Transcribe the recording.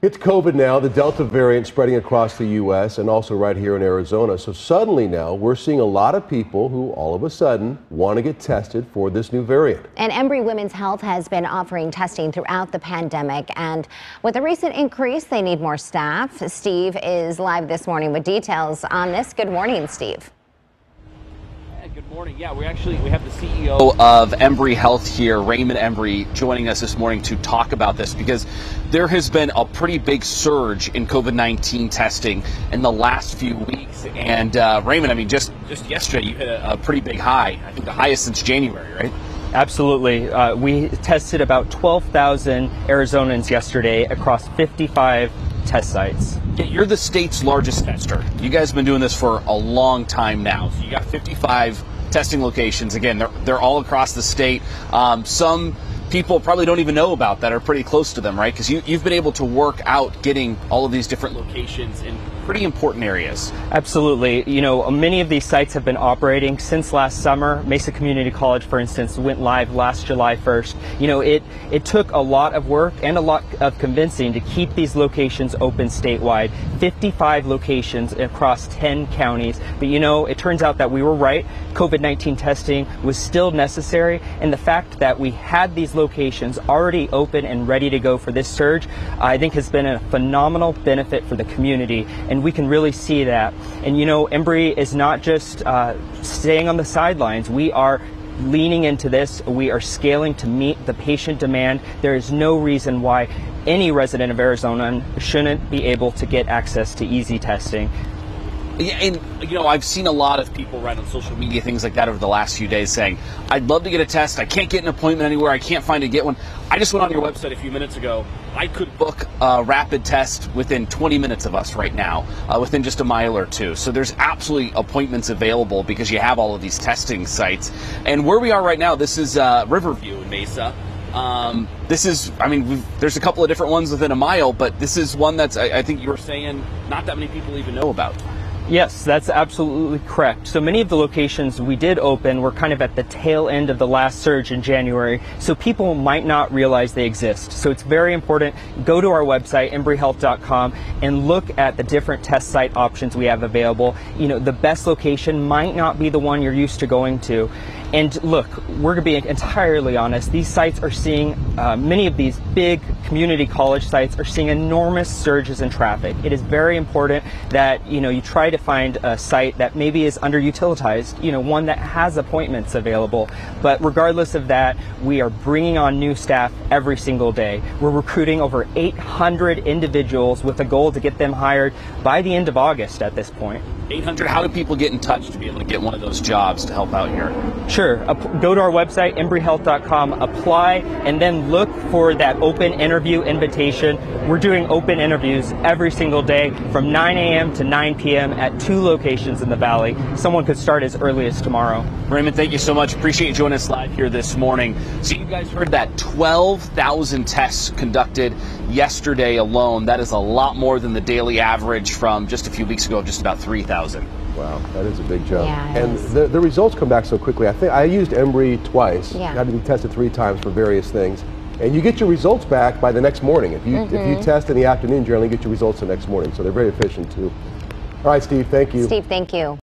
It's COVID now, the Delta variant spreading across the U.S. and also right here in Arizona. So suddenly now we're seeing a lot of people who all of a sudden want to get tested for this new variant. And Embry Women's Health has been offering testing throughout the pandemic. And with a recent increase, they need more staff. Steve is live this morning with details on this. Good morning, Steve. Good morning. Yeah, we have the CEO of Embry Health here, Raymond Embry, joining us this morning to talk about this because there has been a pretty big surge in COVID-19 testing in the last few weeks. And Raymond, I mean, just yesterday you hit a pretty big high. I think the highest since January, right? Absolutely. We tested about 12,000 Arizonans yesterday across 55 test sites. Yeah, you're the state's largest tester. You guys have been doing this for a long time now. So you got 55 testing locations. Again, they're all across the state. Some people probably don't even know about that are pretty close to them, right? Because you've been able to work out getting all of these different locations in pretty important areas. Absolutely. You know, many of these sites have been operating since last summer. Mesa Community College, for instance, went live last July 1st. You know, it took a lot of work and a lot of convincing to keep these locations open statewide. 55 locations across 10 counties. But you know, it turns out that we were right. COVID-19 testing was still necessary. And the fact that we had these locations already open and ready to go for this surge, I think has been a phenomenal benefit for the community. And we can really see that. And you know, Embry is not just staying on the sidelines. We are leaning into this. We are scaling to meet the patient demand. There is no reason why any resident of Arizona shouldn't be able to get access to easy testing. Yeah, and you know, I've seen a lot of people write on social media, things like that over the last few days saying, I'd love to get a test. I can't get an appointment anywhere. I can't find to get one. I just went on your website a few minutes ago. I could book a rapid test within 20 minutes of us right now, within just a mile or two. So there's absolutely appointments available because you have all of these testing sites. And where we are right now, this is Riverview in Mesa. This is, I mean, there's a couple of different ones within a mile, but this is one that's, I think you were saying, not that many people even know about. Yes, that's absolutely correct. So many of the locations we did open were kind of at the tail end of the last surge in January, so people might not realize they exist. So it's very important. Go to our website, embryhealth.com, and look at the different test site options we have available. You know, the best location might not be the one you're used to going to. And look, we're going to be entirely honest, these sites are seeing, many of these big community college sites are seeing enormous surges in traffic. It is very important that, you know, you try to find a site that maybe is underutilized, you know, one that has appointments available. But regardless of that, we are bringing on new staff every single day. We're recruiting over 800 individuals with a goal to get them hired by the end of August at this point. 800, how do people get in touch to be able to get one of those jobs to help out here? Sure. Go to our website, embryhealth.com, apply, and then look for that open interview invitation. We're doing open interviews every single day from 9 a.m. to 9 p.m. at 2 locations in the Valley. Someone could start as early as tomorrow. Raymond, thank you so much. Appreciate you joining us live here this morning. So you guys heard that 12,000 tests conducted yesterday alone. That is a lot more than the daily average from just a few weeks ago of just about 3,000. Wow, that is a big jump. Yeah, and the results come back so quickly. I think I used Embry twice. Yeah. I had to be tested 3 times for various things. And you get your results back by the next morning. If you test in the afternoon, you generally get your results the next morning. So they're very efficient too. All right, Steve, thank you. Steve, thank you.